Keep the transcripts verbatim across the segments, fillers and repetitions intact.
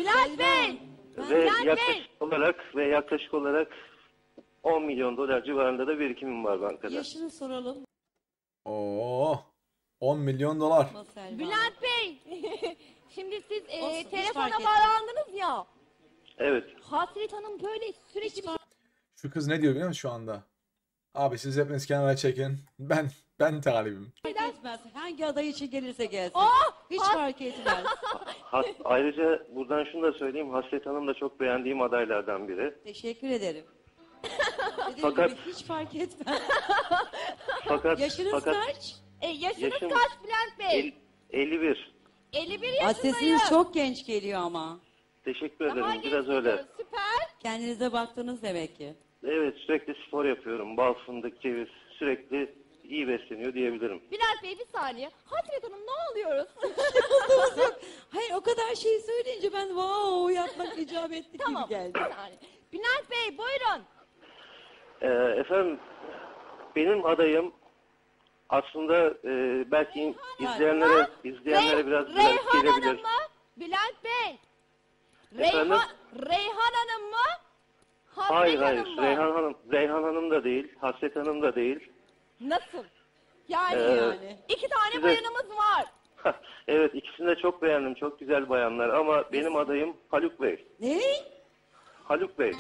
Bülent Bey. Ve Bülent Bey. yaklaşık olarak ve yaklaşık olarak on milyon dolar civarında da birikimim var bankada. Yaşını soralım. Oo, on milyon dolar. Selma. Bülent Bey. Şimdi siz e, Olsun, hiç fark telefona etmez. bağlandınız ya. Evet. Hasret Hanım böyle sürekli bir şey... Şu kız ne diyor biliyor musun şu anda? Abi siz hepiniz kenara çekin. Ben ben talibim. Fark etmez. Hangi aday için gelirse gelsin. Aa, Hiç has- fark etmez. Ha- ayrıca buradan şunu da söyleyeyim. Hasret Hanım da çok beğendiğim adaylardan biri. Teşekkür ederim. Dediğim Fakat- gibi hiç fark etmez. Fakat Yaşınız fakat kaç? E, yaşınız Yaşım- kaç Bülent Bey? el- elli bir. elli bir Aa, yaşındayım. sesiniz çok genç geliyor ama. Teşekkür Daha ederim. genç Biraz öyle. gidiyoruz, süper. Kendinize baktınız demek ki. Evet, sürekli spor yapıyorum. Bal, fındık, ceviz. Sürekli iyi besleniyor diyebilirim. Bülent Bey bir saniye. Hasret Hanım ne oluyoruz? Hayır o kadar şey söyleyince ben wow yapmak icap etti Tamam gibi geldi. bir saniye. Bülent Bey buyurun. Ee, efendim, benim adayım aslında e, belki izleyenlere izleyenlere Rey- biraz biraz Reyhan gelebilir. Hanım mı? Bülent Bey. Efendim? Reyhan, Reyhan Hanım mı? Hasret Hayır Hanım hayır, mı? Reyhan Hanım, Reyhan Hanım da değil, Hasret Hanım da değil. Nasıl? Yani, Ee, Yani. iki tane size- bayanımız var. Evet, ikisini de çok beğendim, çok güzel bayanlar ama benim adayım Haluk Bey. Ne? Haluk Bey,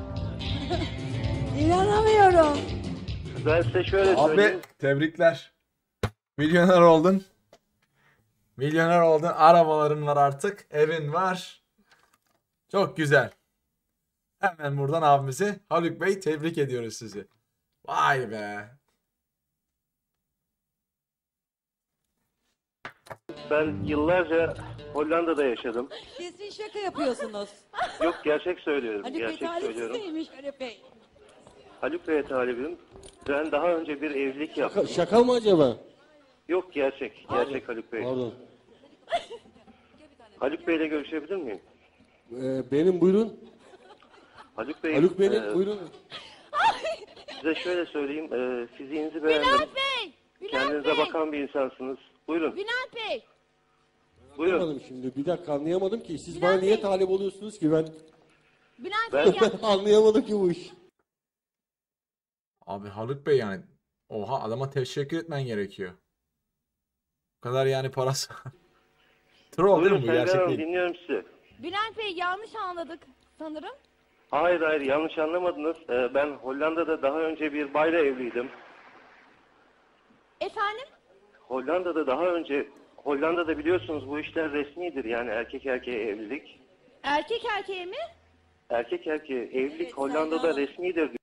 İnanamıyorum. ben size şöyle Abi söyleyeyim. tebrikler. Milyoner oldun. Milyoner oldun. Arabaların var artık. Evin var. Çok güzel. Hemen buradan abimizi Haluk Bey tebrik ediyoruz sizi. Vay be. Ben yıllarca Hollanda'da yaşadım. Kesin şaka yapıyorsunuz. Yok, gerçek söylüyorum, Haluk Bey gerçek söylüyorum. talihsizleymiş Haluk Bey. Haluk Bey'e talibim. Ben daha önce bir evlilik Şaka, yaptım. şaka mı acaba? Yok, gerçek, gerçek Haluk Bey. Pardon. Haluk Bey'le görüşebilir miyim? Ee, benim buyurun. Haluk Bey, Haluk Bey'in e, buyurun. size şöyle söyleyeyim, e, fiziğinizi beğendim. Bülent Bey. Bülent Kendinize Bey. bakan bir insansınız. Buyurun, Bülent Bey. buyurun. Anlamadım şimdi. Bir dakika anlayamadım ki. Siz Bilal bana niye Bey. talip oluyorsunuz ki ben? Bülent Ben- Bey ya. Anlayamadım ki bu iş. Abi Haluk Bey yani. Oha, adama teşekkür etmen gerekiyor. Bu kadar yani parası. Troll değil Buyurun mi bu? Selvi Gerçek Hanım, değil. dinliyorum sizi. Bülent Bey yanlış anladık sanırım. Hayır hayır, yanlış anlamadınız. E, ben Hollanda'da daha önce bir bayla evliydim. Efendim? Hollanda'da daha önce, Hollanda'da biliyorsunuz bu işler resmidir, yani erkek erkeğe evlilik. Erkek erkeğe mi? Erkek erkeğe evlilik Evet, Hollanda'da Selvi Hanım. resmidir